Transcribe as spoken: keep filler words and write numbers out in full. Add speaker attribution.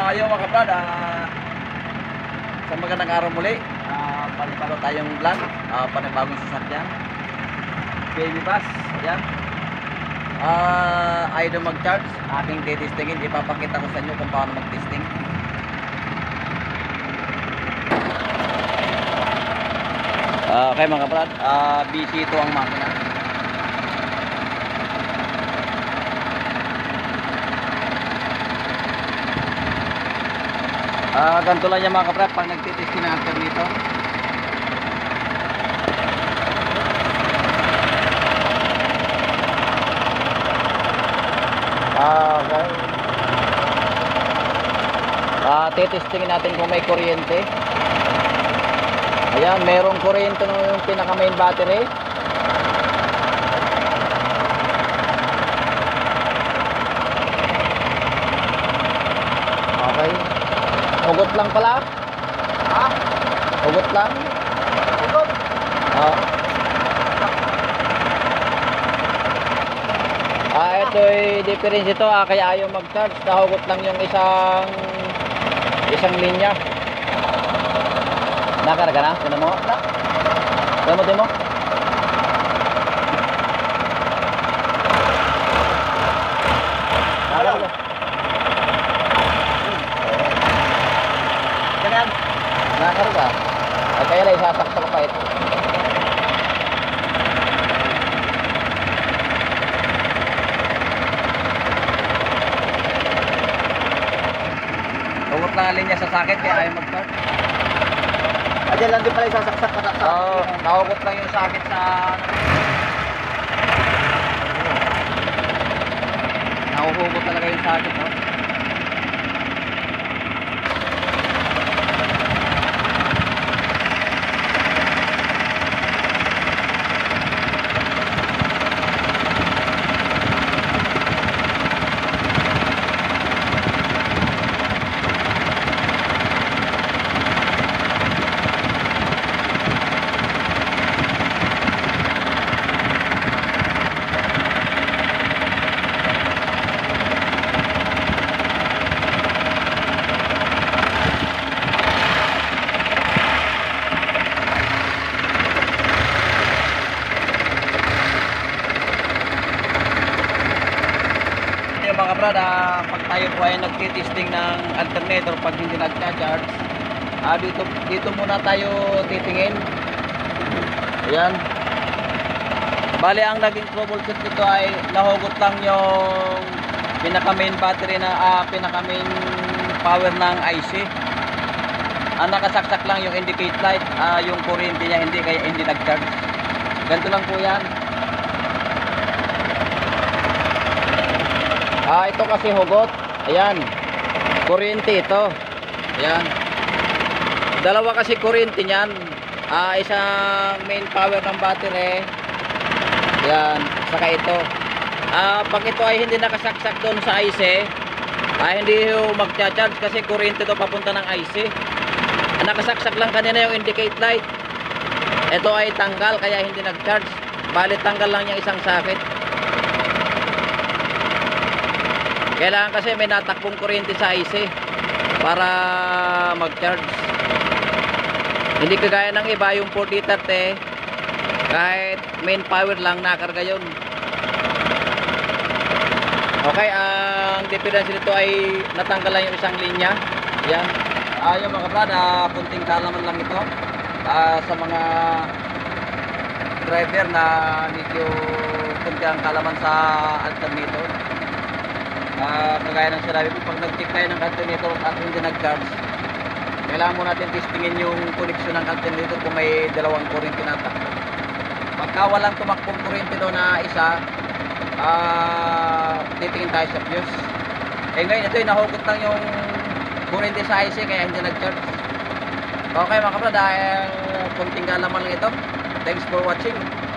Speaker 1: ayaw mga kabrad, ah, sa magandang araw muli, ah, panipalo tayong vlog, ah, panibagong sasakyan, baby bus, ayan. Ah, ayaw na mag-charge, aking titestingin, ipapakita ko sa inyo kung paano mag-testing. Ah, okay mga kabrad, ah, busy ito ang makina. Ah, ganito lang yan mga kabrad pag nagtitesting ng alternator. Ah, okay. Ah, titestingin natin kung may kuryente. Ayan, merong kuryente no yung pinaka main battery. Okay. Ugot lang pala. Ha? Ugot lang. Ugot? Oo. Ah, ito ay difference ito ah, kaya ayaw mag-charge. Nahugot lang yung isang isang linya. Nakarga na? Tinan mo? Tinan mo, tinan mo? Nakarga. Ganyan. Nakarga. Ay kaya lang isasaksak pa ito. Ugot lang ang linya sa sakit kaya ayaw mag-start. Ayan lang din pala isasaksak pa sa sakit. Oo, naugot lang yung sakit sa nahuhugot talaga yung sakit, no? Mga brad, ah, pag tayo po ay nagtitesting ng alternator pag hindi nagcha-charge, ah, dito, dito muna tayo titingin. Ayan. Bali ang naging troubleshoot dito ay nahugot lang yung pinaka main battery na ah, pinaka main power ng I C. Ang nakasaksak lang yung indicate light, ah, yung kuryente niya hindi kaya hindi nag-charge. Ganito lang po yan. Ah, ito kasi hugot. Ayan. Kuryente ito. Ayan. Dalawa kasi kuryente niyan. Ah, isang main power ng battery. Ayan, saka ito. Ah, pag ito ay hindi nakasaksak doon sa I C, ah, hindi ho magcha-charge kasi kuryente ito papunta ng I C. Nakasaksak lang kanina yung indicate light. Ito ay tanggal kaya hindi nag-charge. Bali tanggal lang yung isang socket. Kailangan kasi may natakbong kuryente sa I C para mag-charge. Hindi kagaya ng iba yung forty thirty, kahit main power lang nakarga yun. Okay, ang difference nito ay natanggal lang yung isang linya. Yan. Ah, yung mga brad, ah, punting kalaman lang ito. Ah, sa mga driver na medyo punting kalaman sa alternator. Uh, kagaya ng sinabi ko, pag nag-check tayo ng alternator at hindi nag-charge, kailangan mo natin testingin yung connection ng alternator kung may dalawang kuryente na takbo. Pagka walang tumakbong kuryente doon na isa, uh, titingin tayo sa fuse. Eh ngayon ito yung nahugot lang yung kuryente sa I C kaya hindi nag-charge. Okay mga kabrad, dahil kunting kalaman lang ito. Thanks for watching.